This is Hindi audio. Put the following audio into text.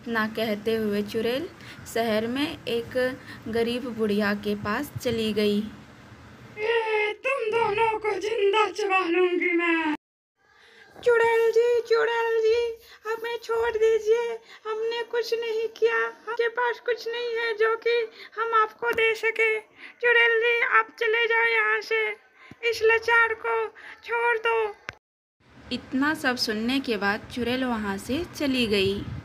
इतना कहते हुए चुड़ैल शहर में एक गरीब बुढ़िया के पास चली गई। तुम दोनों को जिंदा चबा लूंगी मैं। चुड़ैल जी हमें छोड़ दीजिए, हमने कुछ नहीं किया, हमारे पास कुछ नहीं है जो कि हम आपको दे सके। चुड़ैल जी आप चले जाओ यहाँ से, इस लाचार को छोड़ दो। इतना सब सुनने के बाद चुड़ैल वहाँ से चली गई।